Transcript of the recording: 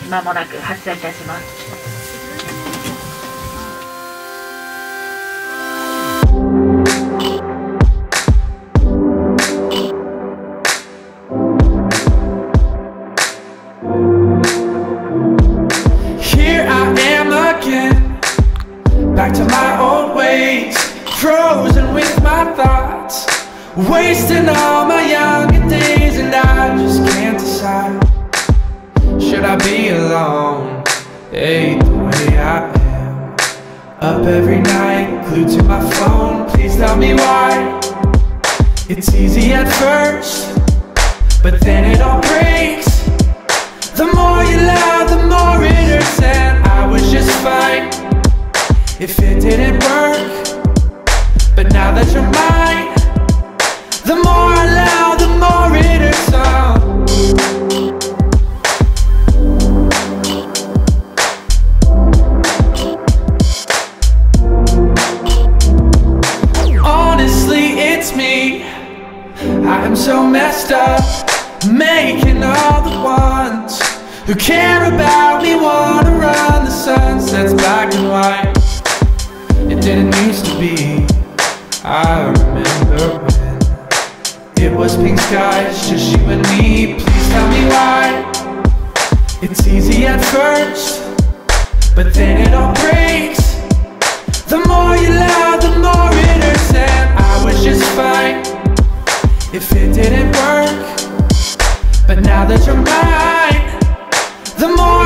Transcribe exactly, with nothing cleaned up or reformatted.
間もなく発車いたします。 Back to my old ways, frozen with my thoughts, wasting all my younger days, and I just can't decide. Should I be alone? Hey, the way I am. Up every night, glued to my phone. Please tell me why. It's easy at first, but then it all breaks. The more you lie, the more it hurts, and I was just fine if it didn't work. But now that you're mine, the more I allow, the more it hurts. Oh. Honestly, it's me. I am so messed up, making all the ones who care about me wanna run the sunsets black and white. It didn't used to be. I remember when it was pink skies, just you and me. Please tell me why. It's easy at first, but then it all breaks. The more you lie, the more it hurts, and I was just fine if it didn't work. But now that you're mine, the more